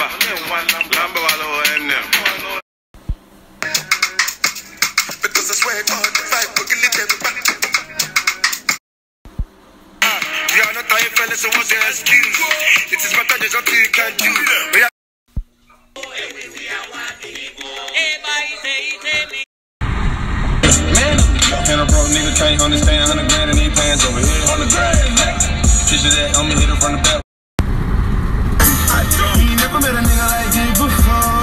Because I swear God, if I could live everybody. We are not tired, fellas, so what's your excuse? It is my time, there's nothing you can do. And a broke nigga can't understand 100 grand in these pants over here. 100 grand, picture that, I'ma hit it from the back. You never met a nigga like me before.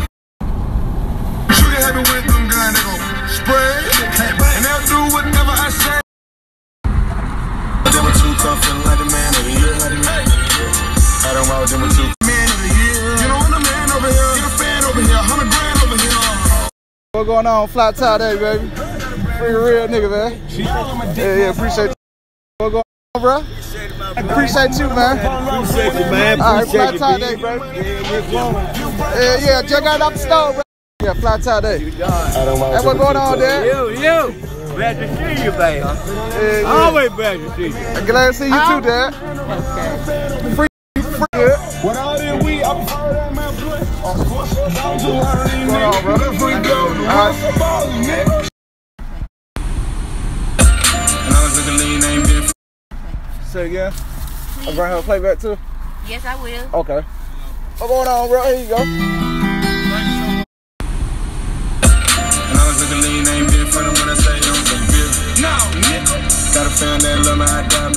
Sugar happy with them guns, they gon' spray. And they'll do whatever I say. Them with two tough, feeling like the man of the year. I don't roll them with two man of the year. You know I'm the man over here, get a fan over here, 100 grand over here. What's going on? Flat Tie Day, baby. Free real nigga, man. Yeah, appreciate you. What's going on, bro? Appreciate you, man. Appreciate you, man. All right, Flat Tie Day, baby. Yeah, just got out the store, bro. Yeah, Flat Tie Day. Hey, what's going on, Dad? You. Glad to see you, baby. Yeah. Always glad to see you. I'm glad to see you too, Dad. Free good. What all did we up for that man play? What's going on, bro? All right. Say again. I'm going to have a playback too? Yes, I will. Okay. What's going on, bro? Here you go. And I was looking lean, ain't been funny when I say I'm some beer. No, nigga. Got a fan that love me, I got